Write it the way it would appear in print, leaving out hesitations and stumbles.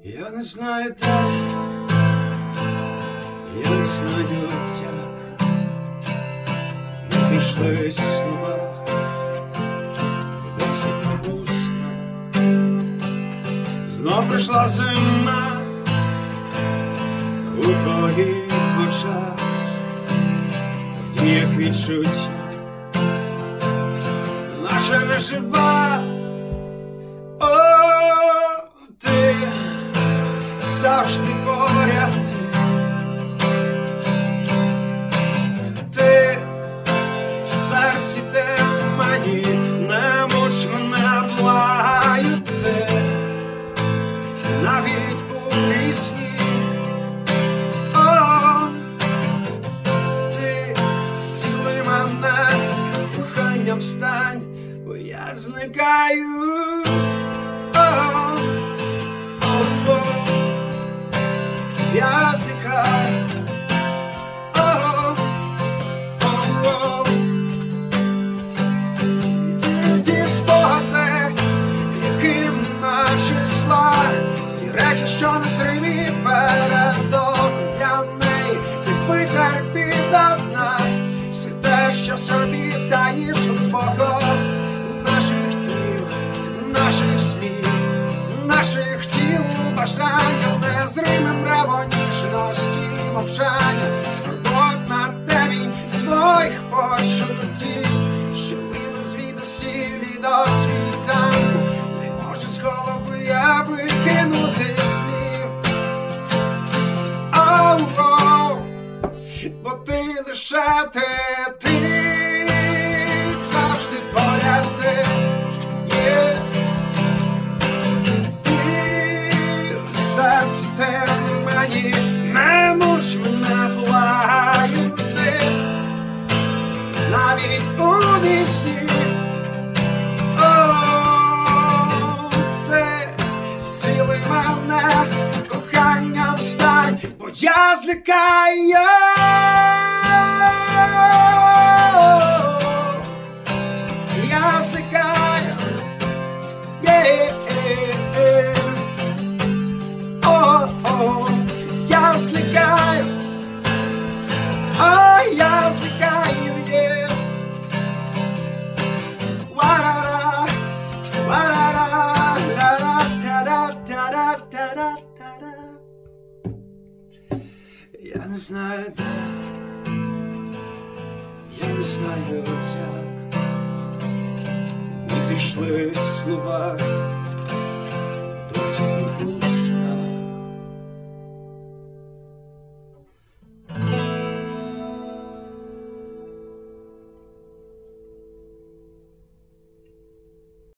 Я не знаю так, я не знаю як ми зійшлись слова, досить пропусна. Знов прийшла зима у твоїх очах, тоді як відчуття наша не жива. Ти завжди поряд, ти в серці, де мені, не муч мене, благаю, ти навіть у пісні. Ти зціли мене, коханням стань, бо я зникаю. Я зникаю. Ті спогади, яким наші числа, ті речі, що незримі перед оком для неї, ти витерпів до дна все те, що собі даєш глибоко наших тіл, наших слів, наших тіл, бажання, незримим ревом ніжності, мовчання, скорботна темінь твоїх почуттів, що лине звідусіль до світанку, не можу з голови я викинути слів. Бо ти лише ти завжди поряд, ти є. Серце те мені, не муч мене, благаю, ти навіть у вісні. Ти зціли мене, коханням стань, бо я зникаю. Я зникаю. Я зникаю, я зникаю, ва-ра-ра, ва-ра-ра, ра-ра-та-ра-та-ра-та-ра. Я не знаю де, я не знаю як ми зійшлись слова.